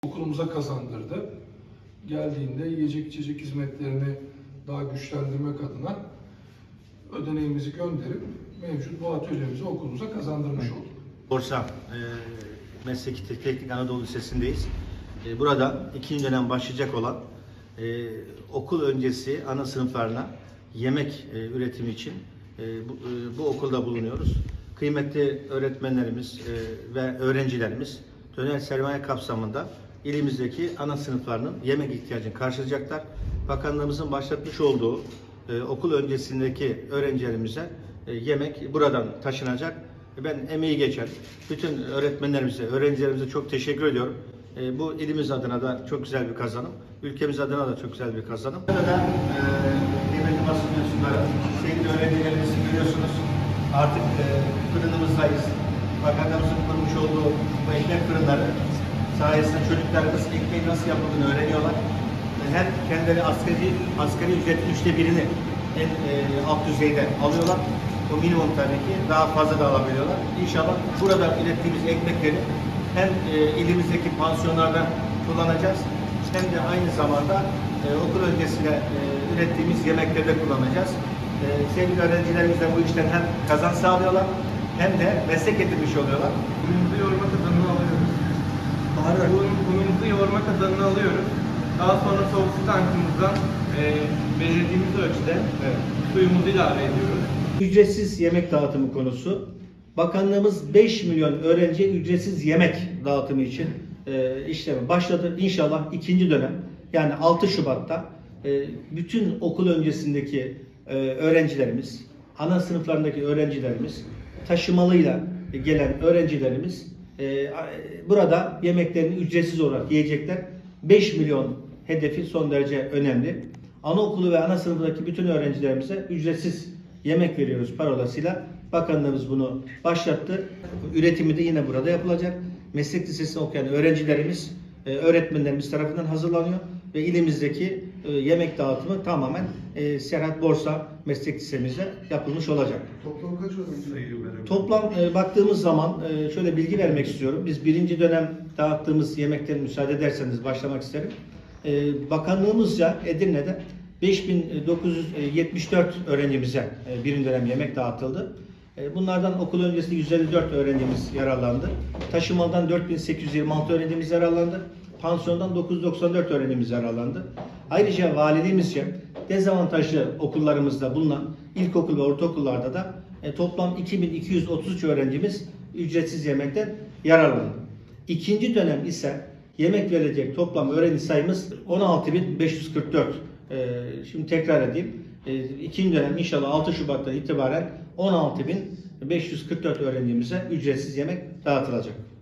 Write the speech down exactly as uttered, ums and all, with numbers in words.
okulumuza kazandırdı. Geldiğinde yiyecek içecek hizmetlerini daha güçlendirmek adına ödeneğimizi gönderip mevcut bu atölyemizi okulumuza kazandırmış olduk. Borsa e, Mesleki Teknik Anadolu Lisesi'ndeyiz. E, burada ikinci dönem başlayacak olan e, okul öncesi ana sınıflarına yemek e, üretimi için e, bu, e, bu okulda bulunuyoruz. Kıymetli öğretmenlerimiz e, ve öğrencilerimiz döner sermaye kapsamında ilimizdeki ana sınıflarının yemek ihtiyacını karşılayacaklar. Bakanlığımızın başlatmış olduğu e, okul öncesindeki öğrencilerimize e, yemek buradan taşınacak. Ben emeği geçen bütün öğretmenlerimize, öğrencilerimize çok teşekkür ediyorum. E, bu ilimiz adına da çok güzel bir kazanım. Ülkemiz adına da çok güzel bir kazanım. Burada e, kıymetli basın mensupları, sevgili öğrencilerimizi görüyorsunuz. Artık e, fırınımızdayız. Bakanlığımızın kurmuş olduğu bu ekmek fırınları sayesinde çocuklarımız ekmeği nasıl yapıldığını öğreniyorlar. Hem kendileri asgari, asgari ücretin üçte birini en e, alt düzeyde alıyorlar. O minimum tabii ki daha fazla da alabiliyorlar. İnşallah burada ürettiğimiz ekmekleri hem e, ilimizdeki pansiyonlarda kullanacağız hem de aynı zamanda e, okul öncesinde e, ürettiğimiz yemeklerde kullanacağız. E, sevgili öğrencilerimiz de bu işten hem kazanç sağlıyorlar hem de meslek edinmiş oluyorlar. Kuyumuzu yoğurma kazanını alıyoruz. Kuyumuzu yoğurma kazanını alıyoruz. Daha sonra soğuk su tankımızdan e, belirlediğimiz ölçüde evet, suyumuzu ilave ediyoruz. Ücretsiz yemek dağıtımı konusu. Bakanlığımız beş milyon öğrenciye ücretsiz yemek dağıtımı için e, işleme başladı. İnşallah ikinci dönem yani altı Şubat'ta e, bütün okul öncesindeki e, öğrencilerimiz, ana sınıflarındaki öğrencilerimiz, taşımalıyla gelen öğrencilerimiz e, burada yemeklerini ücretsiz olarak yiyecekler. beş milyon hedefi son derece önemli. Anaokulu ve ana sınıftaki bütün öğrencilerimize ücretsiz yemek veriyoruz parolasıyla. Bakanlığımız bunu başlattı. Üretimi de yine burada yapılacak. Meslek lisesinde okuyan öğrencilerimiz, öğretmenlerimiz tarafından hazırlanıyor ve ilimizdeki yemek dağıtımı tamamen Serhat Borsa Meslek Lisemizde yapılmış olacak. Toplam kaç öğrenci? Toplam baktığımız zaman şöyle bilgi vermek istiyorum. Biz birinci dönem dağıttığımız yemekleri müsaade ederseniz başlamak isterim. Bakanlığımızca Edirne'de beş bin dokuz yüz yetmiş dört öğrencimize birinci dönem yemek dağıtıldı. Bunlardan okul öncesinde yüz elli dört öğrencimiz yararlandı. Taşımadan dört bin sekiz yüz yirmi altı öğrencimiz yararlandı. Pansiyondan dokuz yüz doksan dört öğrencimiz yararlandı. Ayrıca valiliğimizce dezavantajlı okullarımızda bulunan ilkokul ve ortaokullarda da toplam iki bin iki yüz otuz üç öğrencimiz ücretsiz yemekten yararlandı. İkinci dönem ise yemek verilecek toplam öğrenci sayımız on altı bin beş yüz kırk dört. Şimdi tekrar edeyim. İkinci dönem inşallah altı Şubat'tan itibaren on altı bin beş yüz kırk dört öğrencimize ücretsiz yemek dağıtılacak.